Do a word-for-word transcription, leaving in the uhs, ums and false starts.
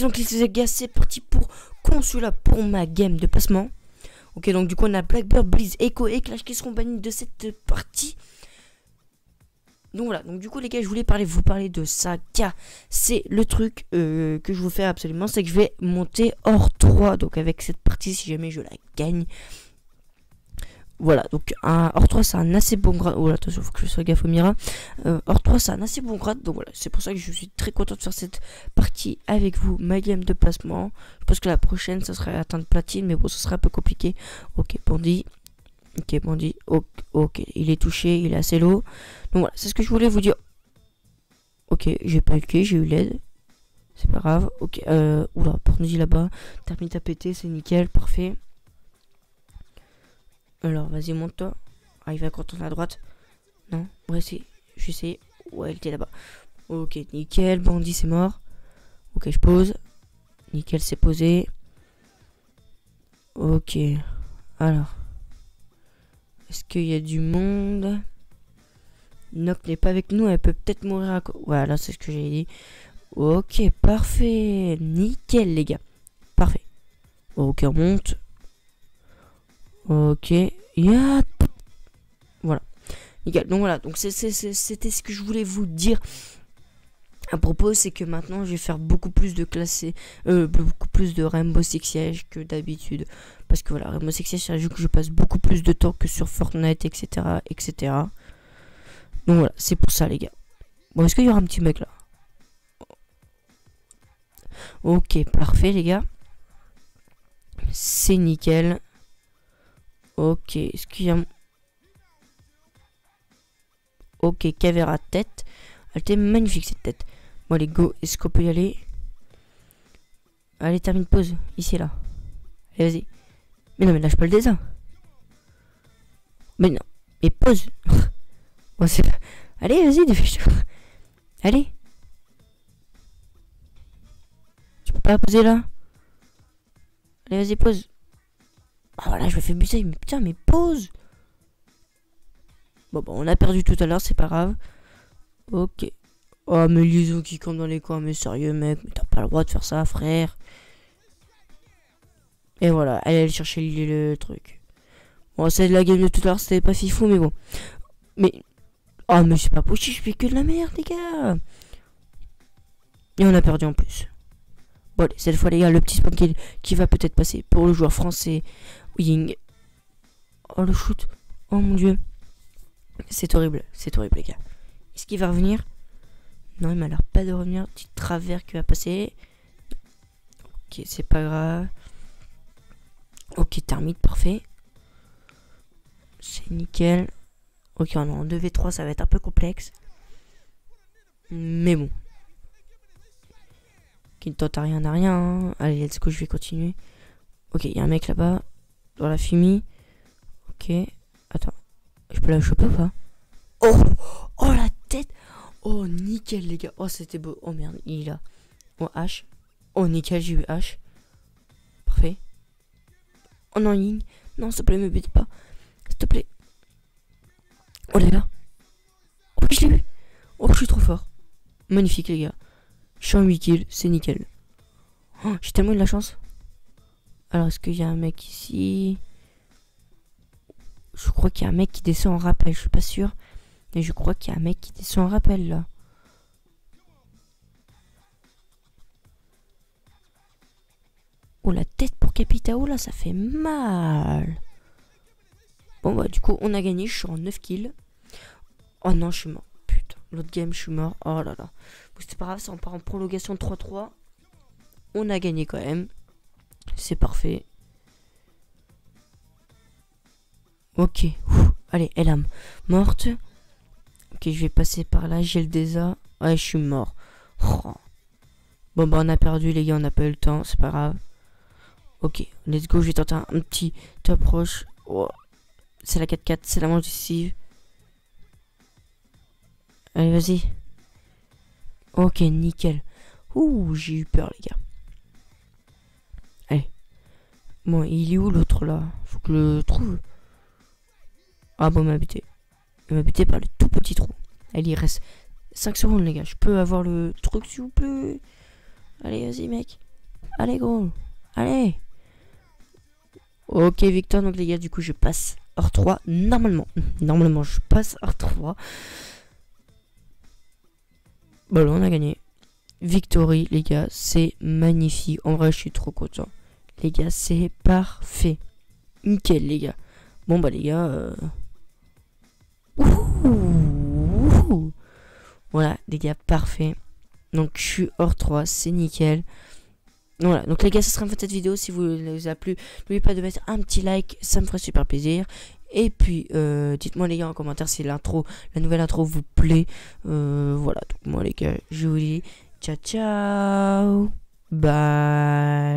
donc les gars, c'est parti pour Consula pour ma game de placement. Ok, donc du coup on a Blackbird, Blizz, Echo et Clash qui seront bannis de cette partie. Donc voilà, donc du coup les gars, je voulais parler, vous parler de ça, car c'est le truc euh, que je veux faire absolument, c'est que je vais monter hors trois, donc avec cette partie si jamais je la gagne. Voilà, donc un hors trois c'est un assez bon grade. Oh là, attention, faut que je sois gaffe au Mira. Euh, hors trois c'est un assez bon grade, donc voilà, c'est pour ça que je suis très content de faire cette partie avec vous, ma game de placement. Je pense que la prochaine ça serait atteindre platine, mais bon, ce serait un peu compliqué. Ok, Bandit. Ok, Bandit. Ok, ok, il est touché, il est assez low. Donc voilà, c'est ce que je voulais vous dire. Ok, j'ai pas eu le quai, j'ai eu l'aide. C'est pas grave. Ok, euh, oula, Bandit là-bas. Termine à péter, c'est nickel, parfait. Alors, vas-y, monte-toi. Ah, il va quand on est à droite. Non, ouais, c'est. Je vais essayer. Ouais, il était là-bas. Ok, nickel. Bandit, c'est mort. Ok, je pose. Nickel, c'est posé. Ok. Alors. Est-ce qu'il y a du monde? Noc n'est pas avec nous. Elle peut peut-être mourir à... Voilà, c'est ce que j'ai dit. Ok, parfait. Nickel, les gars. Parfait. Ok, on monte. Ok. Yeah. Voilà. Nickel. Donc voilà. Donc c'était ce que je voulais vous dire à propos. C'est que maintenant, je vais faire beaucoup plus de classés. Euh, beaucoup plus de Rainbow Six Siege que d'habitude. Parce que voilà, Rainbow Six Siege, c'est un jeu que je passe beaucoup plus de temps que sur Fortnite, et cetera, et cetera. Donc voilà, c'est pour ça, les gars. Bon, est-ce qu'il y aura un petit mec là? Ok, parfait, les gars. C'est nickel. Ok, est-ce qu'il y a... Ok, Caveira tête. Elle était magnifique cette tête. Bon, allez, go. Est-ce qu'on peut y aller? Allez, termine, pause. Ici, là. Allez, vas-y. Mais non, mais lâche pas le dessin. Mais non. Mais pause. Bon, c'est... Allez, vas-y, dépêche-toi. Allez. Tu peux pas poser là? Allez, vas-y, pause. Ah, voilà, je me fais buter. Mais putain, mais pause. Bon, bon, on a perdu tout à l'heure, c'est pas grave. Ok. Oh, mais l'Iso qui compte dans les coins. Mais sérieux, mec, mais t'as pas le droit de faire ça, frère. Et voilà, allez, aller chercher le, le truc. Bon, c'est de la game de tout à l'heure, c'était pas fifou, mais bon. Mais... Oh, mais c'est pas possible, je fais que de la merde, les gars. Et on a perdu en plus. Bon, allez, cette fois, les gars, le petit spawn kill qui va peut-être passer pour le joueur français, Ying. Oh, le shoot. Oh, mon dieu. C'est horrible, c'est horrible, les gars. Est-ce qu'il va revenir? Non, il m'a l'air pas de revenir. Petit travers qui va passer. Ok, c'est pas grave. Ok, termite, parfait. C'est nickel. Ok, on est en deux v trois, ça va être un peu complexe. Mais bon. Qui ne tente à rien à rien. Hein. Allez, let's go, je vais continuer. Ok, il y a un mec là-bas. Dans la fumée. Ok. Attends. Je peux la choper ou pas? Oh! Oh, la tête! Oh, nickel, les gars. Oh, c'était beau. Oh, merde, il est là. Oh, H. Oh, nickel, j'ai eu H. Parfait. Oh non, Ying. Non, s'il te plaît, me bute pas. S'il te plaît. Oh là là. Oh, je l'ai eu. Oh, je suis trop fort. Magnifique, les gars. Je suis en huit kills, c'est nickel. Oh, j'ai tellement eu de la chance. Alors, est-ce qu'il y a un mec ici? Je crois qu'il y a un mec qui descend en rappel, je suis pas sûr. Mais je crois qu'il y a un mec qui descend en rappel, là. Oh, la tête pour Capitao, là, ça fait mal. Bon, bah, du coup, on a gagné. Je suis en neuf kills. Oh non, je suis mort. Putain, l'autre game, je suis mort. Oh là là. Bon, c'est pas grave, ça, on part en prolongation de trois trois. On a gagné quand même. C'est parfait. Ok. Ouh. Allez, elle a morte. Ok, je vais passer par là. J'ai le désa. Ouais, je suis mort. Oh. Bon, bah, on a perdu, les gars. On n'a pas eu le temps. C'est pas grave. Ok, let's go. Je vais tenter un, un petit approche. Oh. C'est la quatre quatre. C'est la manche décisive. Allez, vas-y. Ok, nickel. Ouh, j'ai eu peur, les gars. Allez. Bon, il est où l'autre là? Faut que je le trouve. Ah bon, il m'a buté. Il m'a buté par le tout petit trou. Allez, il reste cinq secondes, les gars. Je peux avoir le truc, s'il vous plaît? Allez, vas-y, mec. Allez, gros. Allez. Ok, victoire. Donc, les gars, du coup, je passe hors trois. Normalement. Normalement, je passe hors trois. Bon, là, on a gagné. Victory, les gars. C'est magnifique. En vrai, je suis trop content. Les gars, c'est parfait. Nickel, les gars. Bon, bah, les gars. Euh... Ouh. Voilà, les gars, parfait. Donc, je suis hors trois. C'est nickel. Voilà, donc les gars, ce sera une fin de cette vidéo. Si vous vous a plu, n'oubliez pas de mettre un petit like, ça me ferait super plaisir. Et puis, euh, dites-moi les gars en commentaire si l'intro, la nouvelle intro vous plaît. Euh, voilà, donc moi les gars, je vous dis ciao ciao, bye.